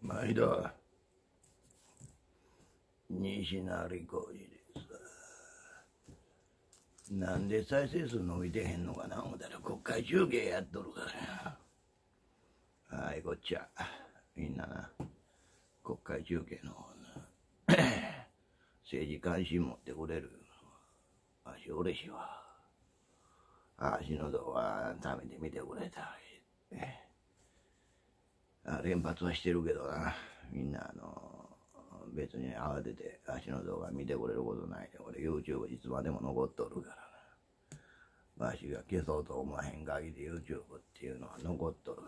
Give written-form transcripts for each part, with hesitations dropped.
毎度、西成浩二です。なんで再生数伸びてへんのかな思ったら国会中継やっとるからや。はい、こっちゃ。みんなな、国会中継の方な、政治関心持ってくれる。わし嬉しいわ。わしの動画食べてみてくれた。連発はしてるけどな、みんな別に慌てて足の動画見てくれることないで、俺 YouTube いつまでも残っとるからな。わしが消そうと思わへん限り YouTube っていうのは残っとるから。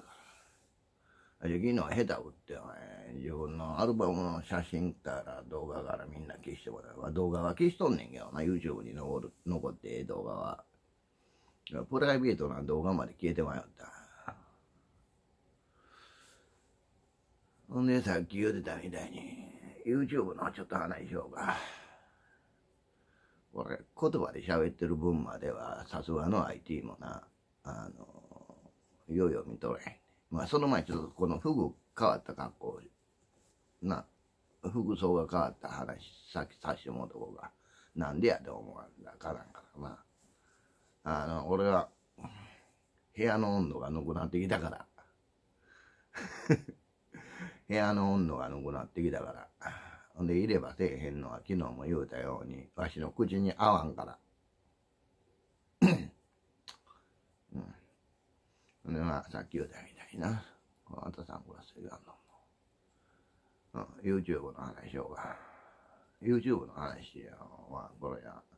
昨日下手打って自分のアルバムの写真から動画からみんな消してもらう。動画は消しとんねんけどな、YouTube に残って動画は。プライベートな動画まで消えてまいった。ほんでさっき言うてたみたいに YouTube のちょっと話しようか。これ言葉で喋ってる分まではさすがの IT もな、よいよ見とれへん。まあその前ちょっとこの服変わった格好な、服装が変わった話さっきさしてもうとこがなんでやと思わんだかなんからな。俺は部屋の温度がなくなってきたから部屋の温度がなくなってきたから。ほんで、いればせえへんのは昨日も言うたように、わしの口に合わんから。ほんで、まあ、さっき言うたみたいにな。あんたさんこらせがんの。YouTube の話しようか。YouTube の話や、まあ、これや。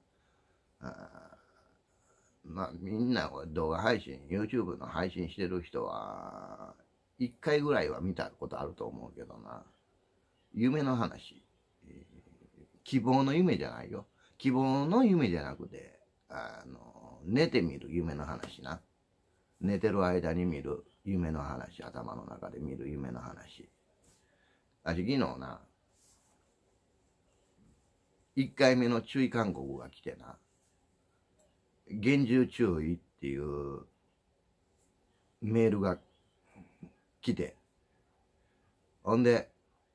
まあ、みんな動画配信、YouTube の配信してる人は、一回ぐらいは見たことあると思うけどな。夢の話。希望の夢じゃないよ。希望の夢じゃなくて、寝てみる夢の話な。寝てる間に見る夢の話。頭の中で見る夢の話。昨日な、1回目の注意勧告が来てな。厳重注意っていうメールが来て、ほんで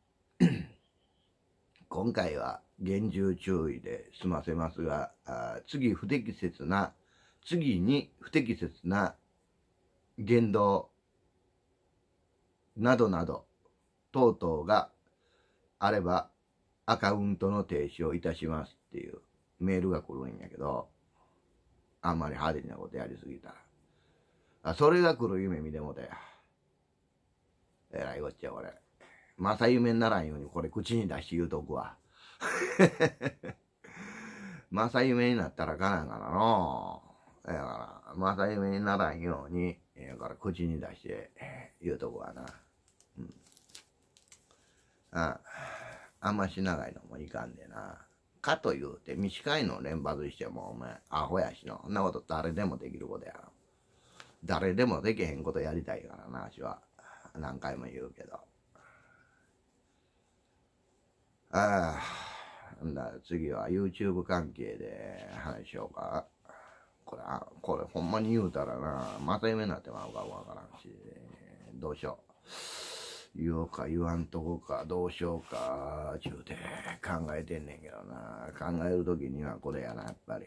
今回は厳重注意で済ませますが、次に不適切な言動などなど等々があればアカウントの停止をいたしますっていうメールが来るんやけど、あんまり派手なことやりすぎたら。それが来る夢見てもて。えらいこっちゃ、俺。正夢にならんようにこれ口に出して言うとくわ。正夢になったらかなんからの。だから正夢にならんように、から口に出して言うとくわな。あんまし長いのもいかんでな。かと言うて短いのを連発してもお前アホやしの。そんなこと誰でもできることやろ。誰でもできへんことやりたいからな、私は。何回も言うけど。次は YouTube 関係で話しようか。これほんまに言うたらな、また夢になってまうかわからんし、どうしよう。言おうか言わんとこか、どうしようか、ちゅうて考えてんねんけどな。考えるときにはこれやな、やっぱり。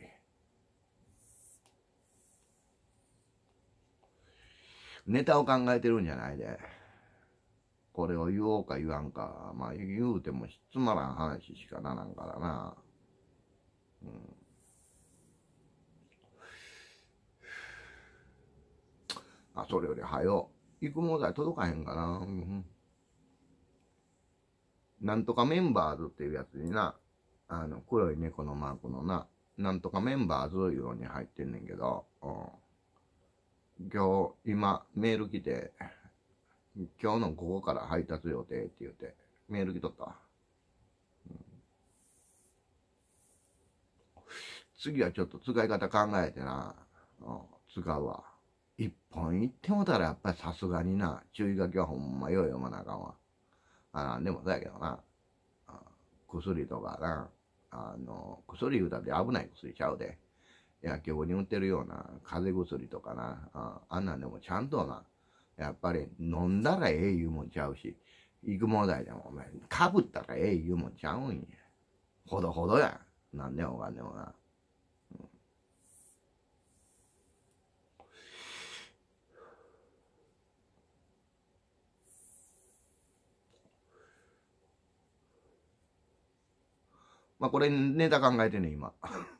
ネタを考えてるんじゃないで。これを言おうか言わんか。まあ言うてもつまらん話しかならんからな。それよりはよ、育毛剤届かへんかな。なんとかメンバーズっていうやつにな、黒い猫のマークのな、なんとかメンバーズいうのに入ってんねんけど、今、メール来て、今日の午後から配達予定って言って、メール来とった。次はちょっと使い方考えてな、使うわ。一本言ってもたらやっぱりさすがにな、注意書きはほんまよう読まなあかんわ。なんでもそうやけどな、薬とかな、薬言うたって危ない薬ちゃうで。薬局に売ってるような風邪薬とかな、あんなんでもちゃんとな、やっぱり飲んだらええ言うもんちゃうし、 育毛剤でもお前、かぶったらええ言うもんちゃうんや。ほどほどや。なんでもお金もな。まあこれネタ考えてんね今。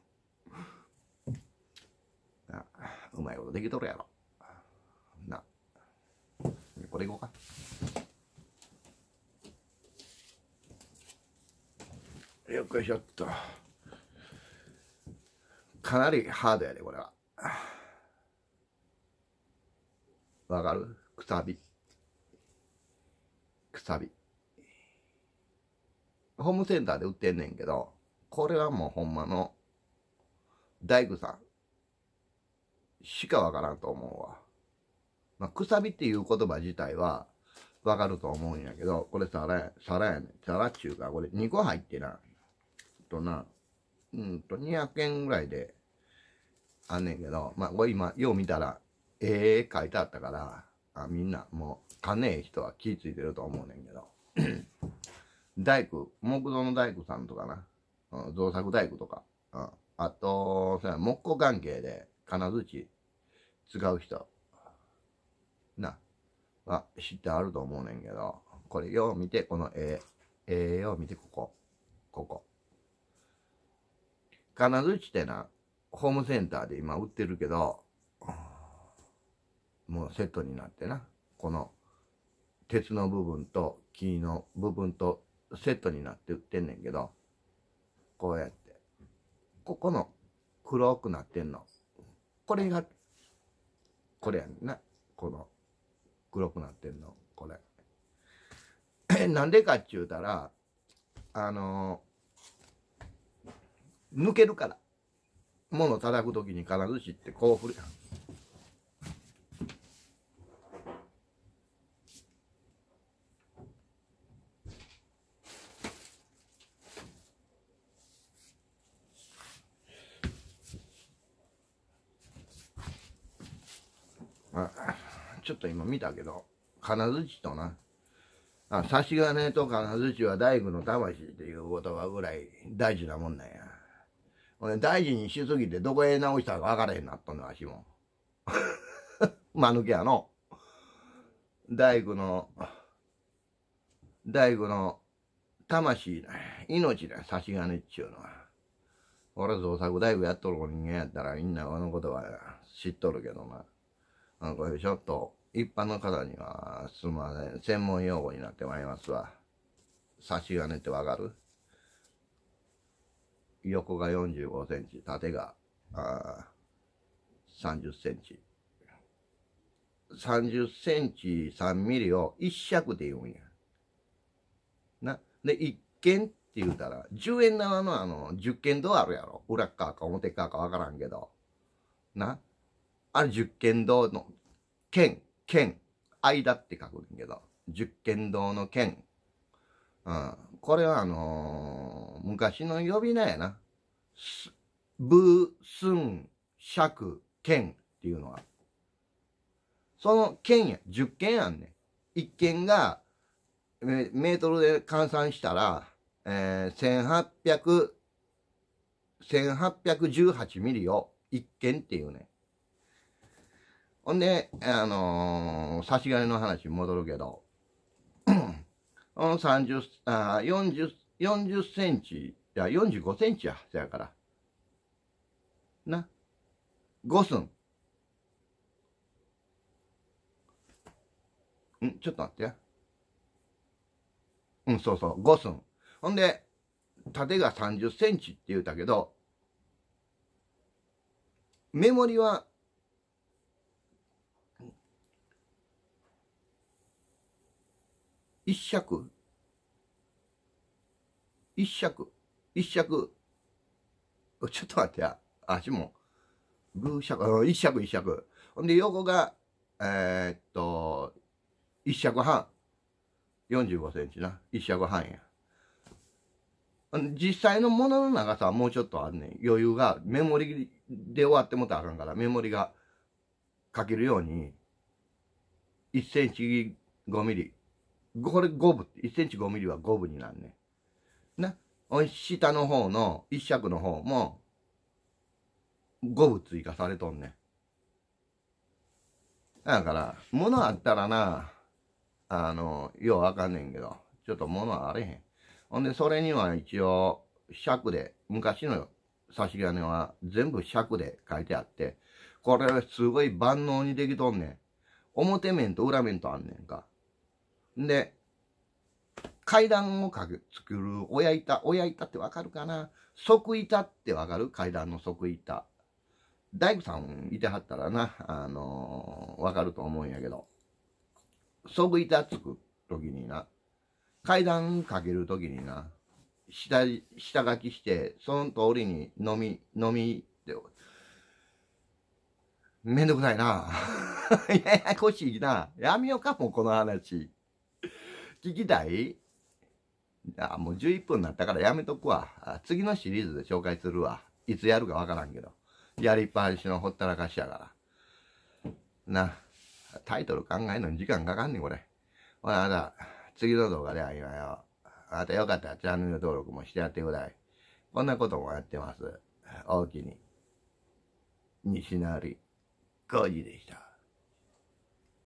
うまいことできとるやろ。な。これいこうか。よっこいしょっと。かなりハードやで、これは。わかる？くさび。くさび。ホームセンターで売ってんねんけど、これはもうほんまの大工さんしかわからんと思うわ。まあ、くさびっていう言葉自体はわかると思うんやけど、これ皿やねん。皿っちゅうか、これ2個入ってな。200円ぐらいであんねんけど、まあ、これ今、よう見たら、書いてあったから、みんなもう、金ええ人は気ぃついてると思うねんけど。大工、木造の大工さんとかな、造作大工とか、あと、木工関係で金槌使う人、は知ってあると思うねんけど、これよう見て、このよう見て、ここ。金槌ってな、ホームセンターで今売ってるけど、もうセットになってな、この鉄の部分と木の部分とセットになって売ってんねんけど、こうやって、ここの黒くなってんの。これが、これやんな。この黒くなってんの。これ。なんでかっちゅうたら、抜けるから。物叩くときに必ずしってこう振るやん。ちょっと今見たけど、金槌とな、差し金と金槌は大工の魂っていう言葉ぐらい大事なもんなんや。俺大事にしすぎてどこへ直したか分からへんなっとんの、わしも。間抜けやの。大工の魂だ。命だ、差し金っちゅうのは。俺造作大工やっとる人間やったらみんなこのことは知っとるけどな。これちょっと一般の方にはすみません。専門用語になってまいりますわ。差し金ってわかる？横が45センチ、縦が30センチ。30センチ3ミリを一尺で言うんや。な。で、一軒って言うたら、10円玉の10軒堂あるやろ。裏側か表側かわからんけど。な。あれ10軒堂の軒、間って書くんけど、10軒堂の軒。これは昔の呼び名やな。ブ、スン、シャク、軒っていうのは。その軒や、10軒あんねん。1軒が、メートルで換算したら、1818ミリを1軒っていうね。ほんで、差し金の話に戻るけど、40センチ、いや、45センチや、そやから。な。5寸。ちょっと待ってや。そうそう、5寸。ほんで、縦が30センチって言うたけど、メモリは、一尺、ちょっと待ってや。足も、一尺。ほんで、横が、一尺半。45センチな。一尺半や。実際のものの長さはもうちょっとあるねん。余裕が、メモリで終わってもたらあかんから、メモリが書けるように、1センチ5ミリこれ5分、1センチ5ミリは5分になんねん。な。下の方の一尺の方も5分追加されとんねん。だから、物あったらな、ようわかんねんけど、ちょっと物あれへん。ほんで、それには一応、尺で、昔の差し金は全部尺で書いてあって、これすごい万能にできとんねん。表面と裏面とあんねんか。んで、階段を作る親板ってわかるかな？側板ってわかる？階段の側板。大工さんいてはったらな、わかると思うんやけど、側板作るときにな、階段かけるときにな、下書きして、その通りに飲みって、めんどくさいな。ややこしいな。やめようかも、この話。聞きたい？もう11分になったからやめとくわ。次のシリーズで紹介するわ。いつやるかわからんけど。やりっぱなしのほったらかしやから。な、タイトル考えるのに時間かかんねん、これ。ほら、あなた、次の動画では今よ。あなたよかったらチャンネル登録もしてやってください。こんなこともやってます。大きに。西成浩二でした。